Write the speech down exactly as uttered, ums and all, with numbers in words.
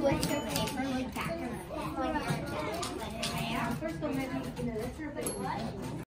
twist your paper like back and forth like that.